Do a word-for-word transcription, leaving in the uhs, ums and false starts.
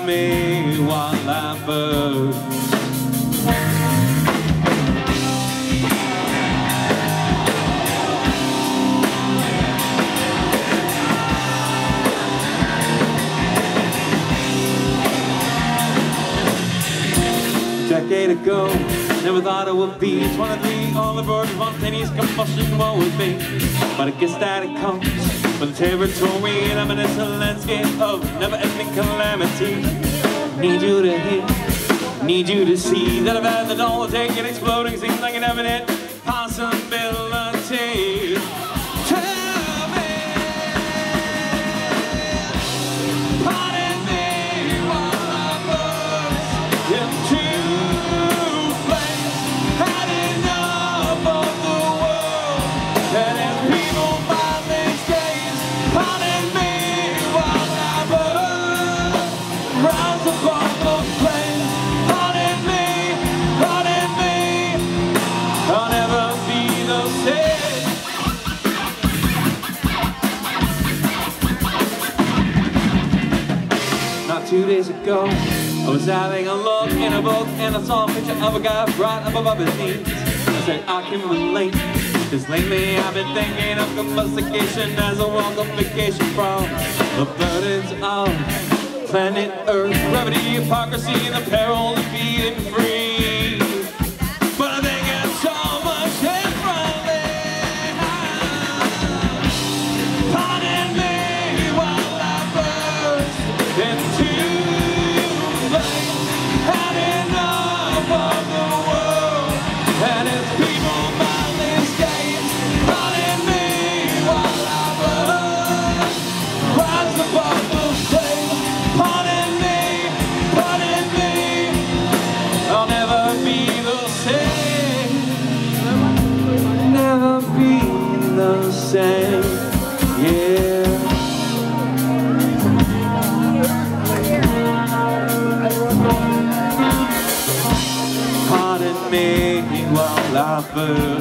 Pardon me while I burn. A decade ago, never thought it would be twenty-three, all aboard spontaneous combustion, what would be? But I guess that it comes with the territory and eminence, a landscape of never-ending calamity. Need you to hear, need you to see that I've had the dollar take and exploding seems like an evident possibility. Tell me, pardon me while I burst into flames. Had enough of the world and its people by these days. Pardon me while I burn, rise above the flames. Pardon me, pardon me, I'll never be the same. Not two days ago, I was having a look in a book and I saw a picture of a guy right up above his knees. I said I can relate, cause lately I've been thinking of combustication as a welcome vacation from the burdens of planet Earth, gravity, hypocrisy, and the peril of being free. But I think it's so much differently. Pardon me while I burst into flames. Had enough of the world and its people by these days. Pardon me while I burn, rise above the flames. Pardon me, pardon me, I'll never be the same. Never be the same, yeah. Pardon me while I burn.